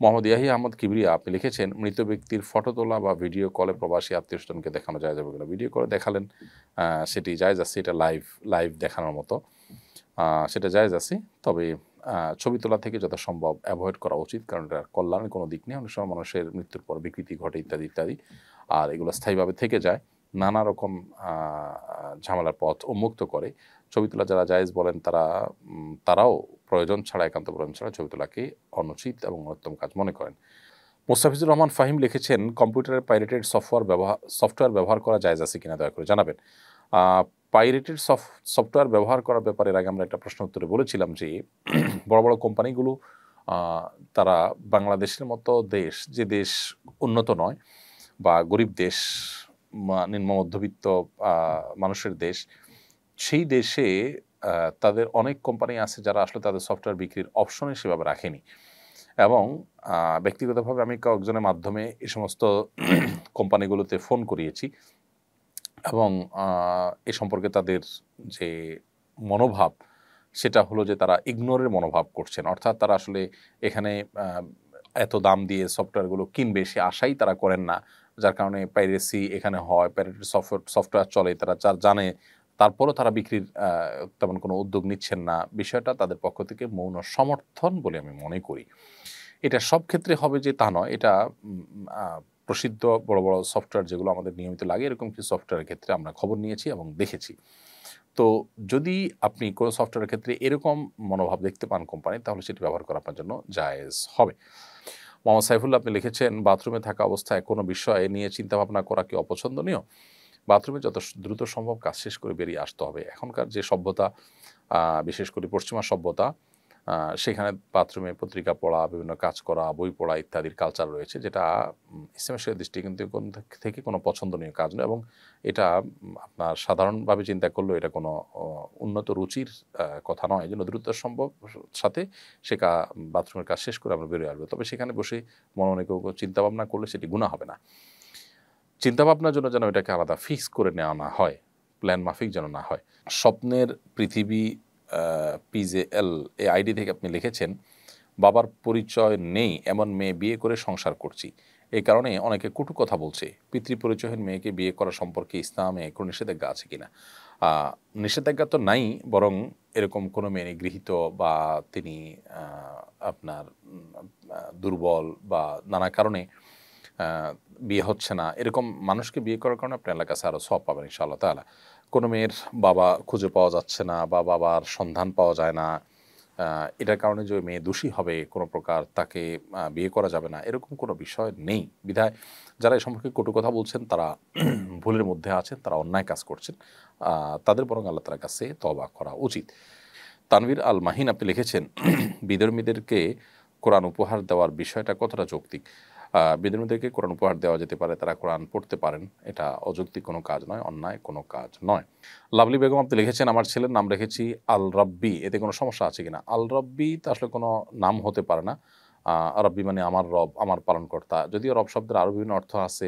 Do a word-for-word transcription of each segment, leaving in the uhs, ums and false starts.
মোহাম্মদ ইয়াহি আহমদ কিবরিয়া আপনি লিখেছেন, মৃত ব্যক্তির ফটো তোলা বা ভিডিও কলে প্রবাসী আত্মীয়স্বজনকে দেখানো যায় যাবে কিনা? ভিডিও করে দেখালেন সেটি জায়েজ আছে, এটা লাইভ লাইভ দেখানোর মতো, সেটা জায়েজ আছে। তবে ছবি তোলা থেকে যথাসম্ভব অ্যাভয়েড করা উচিত, কারণ এটা কল্যাণের কোনো দিক নেই। অনেক সময় মানুষের মৃত্যুর পর বিকৃতি ঘটে ইত্যাদি ইত্যাদি, আর এগুলো স্থায়ীভাবে থেকে যায়, নানা রকম ঝামেলার পথ উন্মুক্ত করে। ছবি তোলা যারা জায়েজ বলেন তারা তারাও প্রয়োজন ছাড়া, একান্ত প্রয়োজন ছাড়া ছবি তোলাকে অনুচিত এবং উত্তম কাজ মনে করেন। মোস্তাফিজুর রহমান ফাহিম লিখেছেন, কম্পিউটারের পাইরেটেড সফটওয়্যার ব্যবহার সফটওয়্যার ব্যবহার করা জায়েজ আছে কিনা দয়া করে জানাবেন। পাইরেটেড সফটওয়্যার ব্যবহার করার ব্যাপারে আগে আমরা একটা প্রশ্ন উত্তরে বলেছিলাম যে বড় বড় কোম্পানিগুলো তারা বাংলাদেশের মতো দেশ, যে দেশ উন্নত নয় বা গরিব দেশ, নিম্ন মধ্যবিত্ত মানুষের দেশ, সেই দেশে তাদের অনেক কোম্পানি আছে যারা আসলে তাদের সফটওয়্যার বিক্রির অপশনে সেভাবে রাখেনি। এবং ব্যক্তিগতভাবে আমি কয়েকজনের মাধ্যমে এই সমস্ত কোম্পানিগুলোতে ফোন করিয়েছি এবং এ সম্পর্কে তাদের যে মনোভাব সেটা হলো যে তারা ইগনোরের মনোভাব করছেন, অর্থাৎ তারা আসলে এখানে এত দাম দিয়ে সফটওয়্যারগুলো কিনবে সে আশাই তারা করেন না, যার কারণে পাইরেসি এখানে হয়, পাইরেটেড সফটওয়্যার সফটওয়্যার চলে, তারা যার জানে, তারপরও তারা বিক্রির তেমন কোনো উদ্যোগ নিচ্ছেন না। বিষয়টা তাদের পক্ষ থেকে মৌন সমর্থন বলে আমি মনে করি। এটা সব ক্ষেত্রে হবে যে তা নয়, এটা প্রসিদ্ধ বড় বড় সফটওয়্যার যেগুলো আমাদের নিয়মিত লাগে এরকম কিছু সফটওয়্যারের ক্ষেত্রে আমরা খবর নিয়েছি এবং দেখেছি। তো যদি আপনি কোনো সফটওয়্যারের ক্ষেত্রে এরকম মনোভাব দেখতে পান কোম্পানি, তাহলে সেটি ব্যবহার করা আপনার জন্য জায়েজ হবে। মোহাম্মদ সাইফুল্লাহ আপনি লিখেছেন, বাথরুমে থাকা অবস্থায় কোনো বিষয়ে নিয়ে চিন্তাভাবনা করা কি অপছন্দনীয়? বাথরুমে যত দ্রুত সম্ভব কাজ শেষ করে বেরিয়ে আসতে হবে। এখনকার যে সভ্যতা, বিশেষ করে পশ্চিমা সভ্যতা, সেখানে বাথরুমে পত্রিকা পড়া, বিভিন্ন কাজ করা, বই পড়া ইত্যাদির কালচার রয়েছে, যেটা ইসলামের দৃষ্টিকোণ থেকে কোনো পছন্দনীয় কাজ নয় এবং এটা আপনার সাধারণভাবে চিন্তা করলেও এটা কোনো উন্নত রুচির কথা নয়। এই জন্য দ্রুত সম্ভব সাথে সে কা বাথরুমের কাজ শেষ করে আমরা বেরিয়ে আসবো। তবে সেখানে বসে মনে মনে কেউ চিন্তাভাবনা করলে সেটি গুনাহ হবে না। চিন্তাভাবনার জন্য যেন এটাকে আলাদা ফিক্স করে নেওয়া না হয়, প্ল্যান মাফিক যেন না হয়। স্বপ্নের পৃথিবী পিজেএল এই আইডি থেকে আপনি লিখেছেন, বাবার পরিচয় নেই এমন মেয়ে বিয়ে করে সংসার করছি, এই কারণে অনেকে কটু কথা বলছে। পিতৃ পরিচয়হীন মেয়েকে বিয়ে করা সম্পর্কে ইসলামে কোনো নিষেধাজ্ঞা আছে কিনা? নিষেধাজ্ঞা তো নাই, বরং এরকম কোনো মেয়ে গৃহীত বা তিনি আপনার দুর্বল বা নানা কারণে বিয়ে হচ্ছে না, এরকম মানুষকে বিয়ে করার কারণে আপনার এলাকায় আরও সওয়াব পাবেন ইনশাআল্লাহ তাআলা। কোনো মেয়ের বাবা খুঁজে পাওয়া যাচ্ছে না বা বাবার সন্ধান পাওয়া যায় না, এটার কারণে যে মেয়ে দোষী হবে কোনো প্রকার, তাকে বিয়ে করা যাবে না, এরকম কোনো বিষয় নেই। বিধায় যারা এই সম্পর্কে কটু কথা বলছেন তারা ভুলের মধ্যে আছেন, তারা অন্যায় কাজ করছেন, তাদের বরং আল্লাহ তাআলার কাছে তওবা করা উচিত। তানভীর আল মাহিন আপনি লিখেছেন, বিধর্মীদেরকে কোরআন উপহার দেওয়ার বিষয়টা কতটা যৌক্তিক? বিধর্মীদেরকে কোরআন উপহার দেওয়া যেতে পারে, তারা কোরআন পড়তে পারেন, এটা অযৌক্তিক কোনো কাজ নয়, অন্যায় কোনো কাজ নয়। লাভলি বেগম আপনি লিখেছেন, আমার ছেলের নাম রেখেছি আল রব্বি, এতে কোনো সমস্যা আছে কিনা? আল রব্বি তা আসলে কোনো নাম হতে পারে না। রব্বি মানে আমার রব, আমার পালনকর্তা। যদিও রব শব্দের আরও বিভিন্ন অর্থ আছে,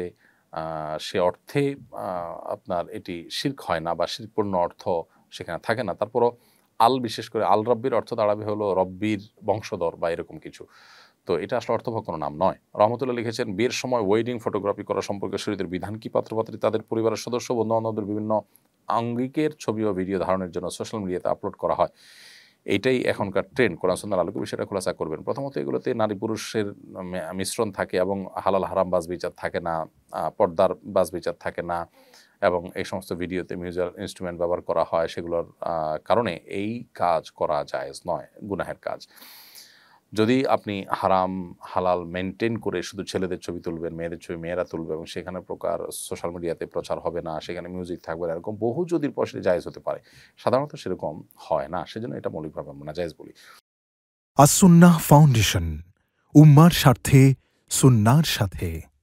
সে অর্থে আপনার এটি শিরক হয় না বা শিরকপূর্ণ অর্থ সেখানে থাকে না। তারপরও আল, বিশেষ করে আল রব্বির অর্থ দাঁড়াবে হলো রব্বির বংশধর বা এরকম কিছু। তো এটা আসলে অর্থবহ কোনো নাম নয়। রহমতুল্লাহ লিখেছেন, বিয়ের সময় ওয়েডিং ফটোগ্রাফি করা সম্পর্কে শরীয়তের বিধান কি? পাত্রপাত্রী তাদের পরিবারের সদস্য বন্ধু-বান্ধবদের বিভিন্ন আঙ্গিকের ছবি ও ভিডিও ধারণের জন্য সোশ্যাল মিডিয়াতে আপলোড করা হয়, এইটাই এখনকার ট্রেন্ড। কোরআন সুন্নাহর আলোকে বিষয়টা খোলাসা করবেন। প্রথমত এগুলোতে নারী পুরুষের মিশ্রণ থাকে এবং হালাল হারাম বাজ বিচার থাকে না, পর্দার বাজ বিচার থাকে না, এবং এই সমস্ত ভিডিওতে মিউজিক্যাল ইনস্ট্রুমেন্ট ব্যবহার করা হয়, সেগুলোর কারণে এই কাজ করা জায়েজ নয়, গুনাহের কাজ। যদি আপনি হারাম হালাল মেনটেন করে শুধু ছেলেদের ছবি তুলবেন, মেয়েদের ছবি মেয়েরা তুলবে এবং সেখানে প্রকার সোশ্যাল মিডিয়াতে প্রচার হবে না, সেখানে মিউজিক থাকবে না, এরকম বহু যদি পর সেটা জায়েজ হতে পারে, সাধারণত সেরকম হয় না, সেজন্য এটা মৌলিকভাবে আমরা জায়েজ বলি। আস-সুন্নাহ ফাউন্ডেশন, উম্মার স্বার্থে সুন্নাহর সাথে।